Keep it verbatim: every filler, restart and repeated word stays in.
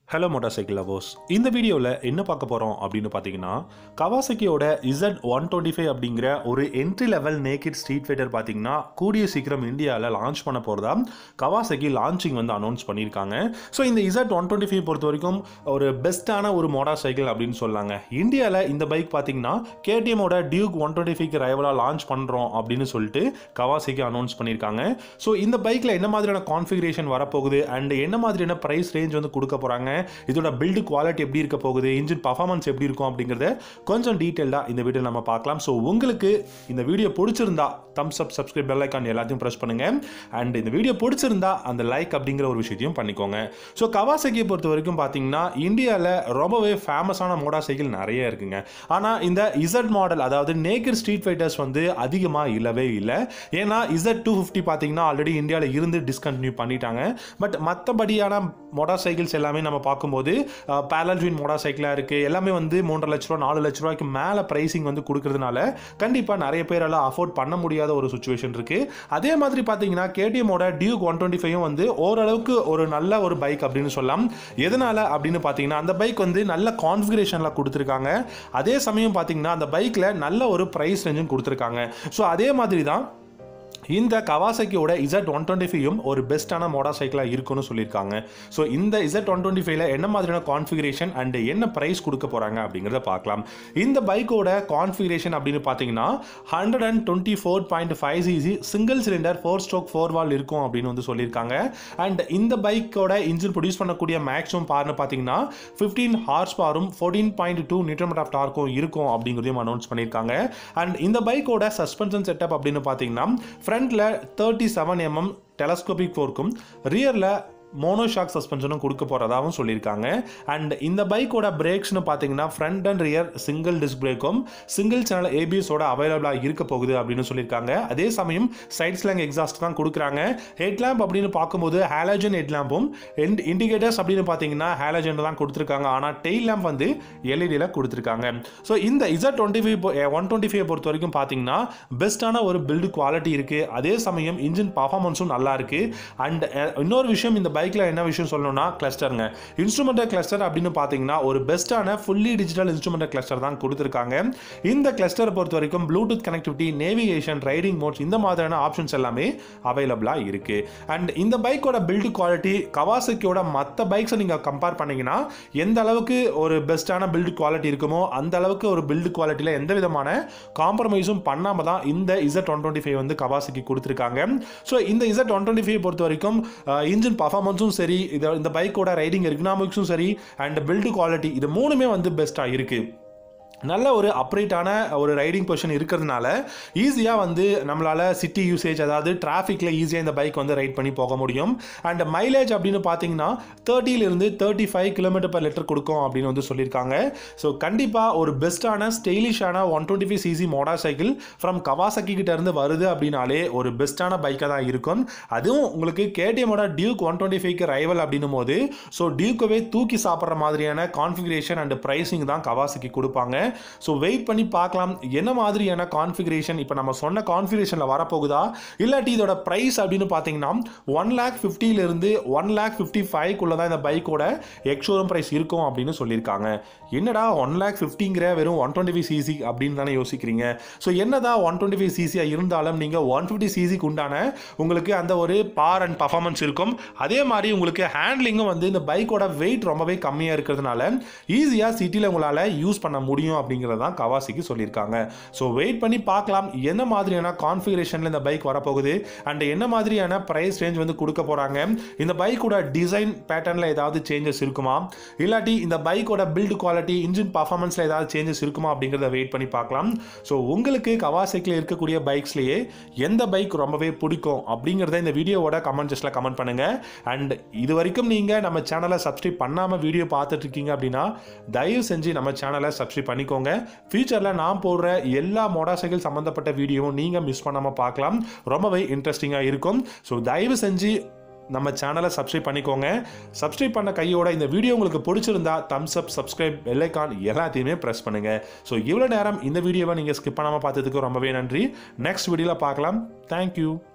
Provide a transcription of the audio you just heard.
Hello motorcycle lovers. In the video la enna paaka porom அப்படினு பாத்தீங்கன்னா Kawasaki ஓட Z one twenty-five அப்படிங்கற ஒரு entry level naked street fighter பாத்தீங்கன்னா கூடிய சீக்கிரம் இந்தியால லான்ச் பண்ண போறதா Kawasaki launching வந்து அனௌன்ஸ் பண்ணிருக்காங்க. சோ இந்த Z one twenty-five பொறுத்த வரைக்கும் ஒரு பெஸ்டான ஒரு மோட்டார் சைக்கிள் அப்படினு சொல்லாங்க. இந்தியால இந்த பைக் பாத்தீங்கன்னா K T M ஓட Duke one twenty-five க்கு ரைவலா லான்ச் பண்றோம் அப்படினு சொல்லிட்டு Kawasaki அனௌன்ஸ் பண்ணிருக்காங்க. சோ இந்த பைக்ல என்ன மாதிரியான கான்ஃபிகரேஷன் வர போகுது and என்ன மாதிரியான பிரைஸ் ரேஞ்ச் வந்து கொடுக்க போறாங்க, இதோட பில்ட் குவாலிட்டி எப்படி இருக்க போகுது, இன்ஜின் பர்ஃபார்மன்ஸ் எப்படி இருக்கும் அப்படிங்கறத கொஞ்சம் டீடைலா இந்த வீடியோல நம்ம பார்க்கலாம். சோ உங்களுக்கு இந்த வீடியோ பிடிச்சிருந்தா thumbs up, subscribe, bell icon எல்லாத்தையும் பிரஸ் பண்ணுங்க. and இந்த வீடியோ பிடிச்சிருந்தா அந்த லைக் அப்படிங்கற ஒரு விஷயத்தையும் பண்ணிக்கோங்க. சோ Kawasaki பொறுத்த வரைக்கும் பாத்தீங்கன்னா இந்தியால ரொம்பவே ஃபேமஸான மோட்டார் சைக்கிள் நிறைய இருக்குங்க. ஆனா இந்த Z மாடல் அதாவது நேக்கட் ஸ்ட்ரீட் ஃபைட்டர்ஸ் வந்து அதிகமா இல்லவே இல்ல. ஏனா Z two fifty பாத்தீங்கன்னா ஆல்ரெடி இந்தியால இருந்து டிஸ்கண்டினியூ பண்ணிட்டாங்க. பட் மத்தபடியான மோட்டார் சைக்கிள்ஸ் எல்லாமே நம்ம பார்க்கும்போது parallel twin மோட்டார் சைக்கிளா இருக்கு. எல்லாமே வந்து மூன்றரை லட்சம் ரூபாய் நாலு லட்சம் ரூபாய்க்கு மேல பிரைசிங் வந்து கொடுக்கிறதுனால கண்டிப்பா நிறைய பேரால அஃபோர்ட் பண்ண முடியாத ஒரு சிச்சுவேஷன் இருக்கு. அதே மாதிரி பாத்தீங்கன்னா K T M ஓட Duke one twenty-five வந்து ஓரளவுக்கு ஒரு நல்ல ஒரு பைக் அப்படினு சொல்லலாம். எதனால அப்படினு பாத்தீங்கன்னா அந்த பைக் வந்து நல்ல கான்ஃபிகரேஷன்ல கொடுத்திருக்காங்க. அதே சமயம் பாத்தீங்கன்னா அந்த பைக்ல நல்ல ஒரு பிரைஸ் ரேஞ்சும் கொடுத்திருக்காங்க. சோ அதே மாதிரி தான் இந்த Kawasaki ஓட Z one twenty-five ஒரு பெஸ்டான மோட்டார் சைக்கிளா இருக்குன்னு சொல்லிருக்காங்க. சோ இந்த Z one twenty-five ல என்ன மாதிரியான கான்ஃபிகரேஷன் and என்ன பிரைஸ் கொடுக்க போறாங்க அப்படிங்கறத பார்க்கலாம். இந்த பைக்கோட கான்ஃபிகரேஷன் அப்படினு பாத்தீங்கன்னா one twenty-four point five C C single cylinder four stroke four valve இருக்கும் அப்படினு வந்து சொல்லிருக்காங்க. and இந்த பைக்கோட இன்ஜின் ப்ரொடியூஸ் பண்ணக்கூடிய மேக்ஸிமம் பவர்னு பாத்தீங்கன்னா fifteen horsepower fourteen point two Newton meter of torque இருக்கும் அப்படிங்கறதையும் அனௌன்ஸ் பண்ணிருக்காங்க. and இந்த பைக்கோட சஸ்பென்ஷன் செட்டப் அப்படினு பாத்தீங்கன்னா ஃப்ரண்ட்ல thirty-seven millimeter டெலஸ்கோபிக் ஃபோர்க்கும் ரியர்ல மோனோஷாக் சஸ்பென்ஷனும் கொடுக்க போறதாவும் சொல்லியிருக்காங்க. அண்ட் இந்த பைக்கோட பிரேக்ஸ்னு பார்த்தீங்கன்னா front and rear single disc பிரேக்கும் single channel A B S ஓட அவைலபிளாக இருக்க போகுது அப்படின்னு சொல்லியிருக்காங்க. அதே சமயம் சைட் ஸ்லாங் எக்ஸாஸ்ட் தான் கொடுக்குறாங்க. ஹெட் லேம்ப் அப்படின்னு பார்க்கும்போது ஹாலஜன் ஹெட் லேம்பும் இண்டிகேட்டர்ஸ் அப்படின்னு பார்த்தீங்கன்னா ஹாலஜன் தான் கொடுத்துருக்காங்க. ஆனால் டெயில் லேம்ப் வந்து L E D ல கொடுத்துருக்காங்க. ஸோ இந்த Z twenty-five one twenty-five பொறுத்த வரைக்கும் பார்த்தீங்கன்னா பெஸ்டான ஒரு பில்டு குவாலிட்டி இருக்கு. அதே சமயம் இன்ஜின் பர்ஃபார்மன்ஸும் நல்லா இருக்கு. அண்ட் இன்னொரு விஷயம் இந்த பைக்ல என்ன விஷயம் சொல்லணும்னா கிளஸ்டருங்க. இன்ஸ்ட்ருமெண்டல் கிளஸ்டர் அப்படின்னு பாத்தீங்கன்னா ஒரு பெஸ்டான ஃபுல்லி டிஜிட்டல் இன்ஸ்ட்ருமெண்டல் கிளஸ்டர் தான் கொடுத்திருக்காங்க. இந்த கிளஸ்டரை பொறுத்த வரைக்கும் bluetooth connectivity, navigation, riding modes இந்த மாதிரியான ஆப்ஷன்ஸ் எல்லாமே அவைலபிளா இருக்கு. அண்ட் இந்த பைக்கோட பில்ட் குவாலிட்டி Kawasakiயோட மற்ற பைக்ஸை நீங்க கம்பேர் பண்ணீங்கன்னா எந்த அளவுக்கு ஒரு பெஸ்டான பில்ட் குவாலிட்டி இருக்குமோ அந்த அளவுக்கு ஒரு பில்ட் குவாலிட்டியில எந்த விதமான காம்ப்ரமைஸும் பண்ணாம தான் இந்த Z one twenty-five வந்து Kawasaki கொடுத்திருக்காங்க. ஸோ இந்த Z one twenty-five பொறுத்த வரைக்கும் இன்ஜின் பர்ஃபார்மன்ஸ் சரி, இந்த பைக்கோட ரைடிங் எர்கனாமிக்ஸும் சரி அண்ட் பில்ட் குவாலிட்டி இது மூணுமே வந்து பெஸ்டா இருக்கு. நல்ல ஒரு அப்ரைட்டான ஒரு ரைடிங் பொசிஷன் இருக்கிறதுனால ஈஸியாக வந்து நம்மளால் சிட்டி யூசேஜ் அதாவது டிராஃபிக்கில் ஈஸியாக இந்த பைக் வந்து ரைட் பண்ணி போக முடியும். அண்ட் மைலேஜ் அப்படின்னு பார்த்தீங்கன்னா தேர்ட்டிலிருந்து thirty five kilometre per litre கொடுக்கும் அப்படின்னு வந்து சொல்லியிருக்காங்க. ஸோ கண்டிப்பாக ஒரு பெஸ்ட்டான ஸ்டைலிஷான one twenty five CC motorcycle from Kawasaki கிட்ட இருந்து வருது அப்படின்னாலே ஒரு பெஸ்ட்டான பைக்காக தான் இருக்கும். அதுவும் உங்களுக்கு K T M ஓட Duke one twenty-five ரைவல் அப்படின்னும் போது ஸோ டியூக்கவே தூக்கி சாப்பிட்ற மாதிரியான கான்ஃபிகரேஷன் அண்ட் பிரைசிங் தான் Kawasaki கொடுப்பாங்க. சோ வெயிட் பண்ணி பார்க்கலாம் என்ன மாதிரியான கான்ஃபிகரேஷன் இப்போ நம்ம சொன்ன கான்ஃபிகரேஷன்ல வரப்போகுதா இல்லாட்டி இதோட பிரைஸ் அப்படின்னு பார்த்தீங்கன்னா ஒன் லேக் ஃபிஃப்டில இருந்து ஒன் லேக் ஃபிஃப்டி ஃபைவ் குள்ள தான் இந்த பைக்கோட எக்ஸ்ஷோரூம் பிரைஸ் இருக்கும் அப்படின்னு சொல்லியிருக்காங்க. என்னடா ஒன் லேக் ஃபிஃப்டிங்கிற வெறும் ஒன் டுவெண்ட்டி ஃபைவ் சிசி அப்படின்னு தானே யோசிக்கிறீங்க. ஸோ என்னதான் ஒன் டுவெண்ட்டி ஃபைவ் சிசியா இருந்தாலும் நீங்க ஒன் ஃபிஃப்டி சிசிக்கு உண்டான உங்களுக்கு அந்த ஒரு பவர் அண்ட் பர்ஃபார்மன்ஸ் இருக்கும். அதே மாதிரி உங்களுக்கு ஹேண்ட்லிங்கும் வந்து இந்த பைக்கோட வெயிட் ரொம்பவே கம்மியா இருக்கிறதுனால ஈஸியா சிட்டில உங்களால யூஸ் பண்ண முடியும் அப்படிங்கறதான் Kawasaki சொல்லிருக்காங்க. சோ வெயிட் பண்ணி பார்க்கலாம் என்ன மாதிரியான கான்ஃபிகரேஷன்ல இந்த பைக் வரப்போகுது அண்ட் என்ன மாதிரியான பிரைஸ் ரேஞ்ச் வந்து கொடுக்க போறாங்க. இந்த பைக்கோட டிசைன் பேட்டர்ன்ல ஏதாவது சேஞ்சஸ் இருக்குமா இல்லாட்டி இந்த பைக்கோட பில்ட் குவாலிட்டி இன்ஜின் பர்ஃபார்மன்ஸ்ல ஏதாவது சேஞ்சஸ் இருக்குமா அப்படிங்கறத வெயிட் பண்ணி பார்க்கலாம். சோ உங்களுக்கு Kawasakiல இருக்கக்கூடிய பைக்ஸ்லயே எந்த பைக் ரொம்பவே பிடிக்கும் அப்படிங்கறத இந்த வீடியோவோட கமெண்ட் செக்ஷன்ல கமெண்ட் பண்ணுங்க. அண்ட் இது வரைக்கும் நீங்க நம்ம சேனலை சப்ஸ்கிரைப் பண்ணாம வீடியோ பார்த்துட்டு இருக்கீங்க அப்படின்னா தயவு செஞ்சு நம்ம சேனலை சப்ஸ்கிரைப் பண்ணிக்கோங்க. ஃபியூச்சர்ல நான் போடுற எல்லா மோட்டார் சைக்கிள் சம்பந்தப்பட்ட வீடியோவும் நீங்க மிஸ் பண்ணாம பார்க்கலாம். ரொம்பவே இன்ட்ரெஸ்டிங்கா இருக்கும். ஸோ தயவு செஞ்சு நம்ம சேனலை சப்ஸ்கிரைப் பண்ணிக்கோங்க. சப்ஸ்கிரைப் பண்ண கையோட இந்த வீடியோ உங்களுக்கு பிடிச்சிருந்தா thumbs up, subscribe, bell icon எல்லாத்தையுமே பிரஸ் பண்ணுங்க. ஸோ இவ்வளோ நேரம் இந்த வீடியோவை நீங்க ஸ்கிப் பண்ணாம பார்த்ததுக்கு ரொம்பவே நன்றி. நெக்ஸ்ட் வீடியோல பார்க்கலாம். தேங்க்யூ.